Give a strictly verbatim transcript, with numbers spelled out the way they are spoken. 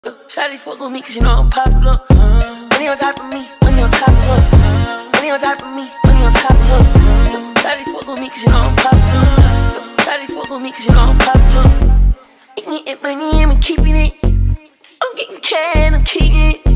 Shawty fuck with me cause you know I'm popular. Money on top of me, money on top of her. Money on top of me, money on top of her. Shawty fuck with me cause you know I'm popular. Shawty fuck with me cause you know I'm popular. Getting it money and I'm keeping it. I'm getting cash, I'm keeping it.